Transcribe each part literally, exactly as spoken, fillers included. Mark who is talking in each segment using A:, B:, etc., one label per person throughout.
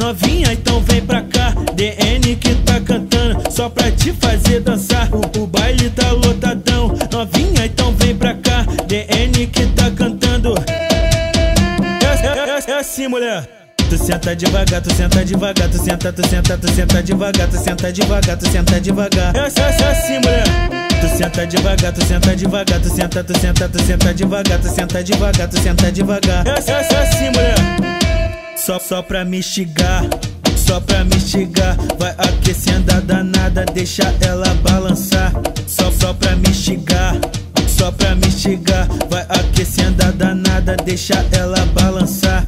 A: novinha, então vem pra cá. D N que tá cantando, só pra te fazer dançar. O, o baile tá lotadão, novinha, então vem pra cá. D N que tá cantando. É, é, é, é assim, mulher. Tu senta devagar, tu senta devagar, tu senta, tu senta, tu senta devagar, tu senta devagar, tu senta devagar. É, é, é assim, mulher. Tu senta devagar, tu senta devagar, tu senta, tu senta, tu senta devagar, tu senta devagar, tu senta devagar. É, é, é assim, mulher. Só, só pra me instigar, só pra me instigar. Vai aquecendo a danada, deixa ela balançar. Só, só pra me instigar, só pra me instigar. Vai aquecendo a danada, deixa ela balançar.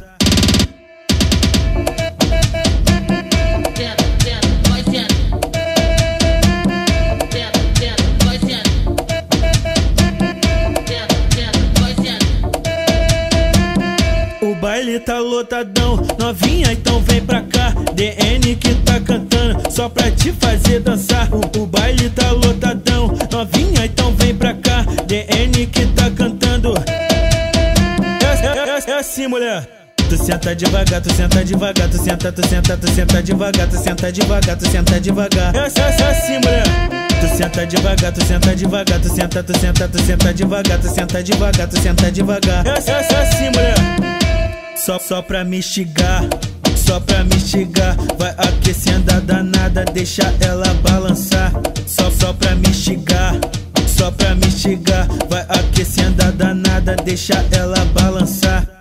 A: O baile tá lotadão, novinha, então vem pra cá. D N que tá cantando, só pra te fazer dançar. O, o baile tá lotadão, novinha, então vem pra cá. D N que tá cantando. É, é, é, é assim, mulher. Tu senta devagar, tu senta devagar, tu senta, tu senta, tu senta devagar, tu senta devagar, tu senta devagar. É, é, é assim, mulher. Tu senta devagar, tu senta devagar, tu senta, tu senta, tu senta devagar, tu senta devagar, tu senta devagar. É, é, é assim, mulher. Só, só pra me instigar, só pra me instigar. Vai aquecendo a danada, deixa ela balançar. Só, só pra me instigar, só pra me instigar. Vai aquecendo a danada, deixa ela balançar.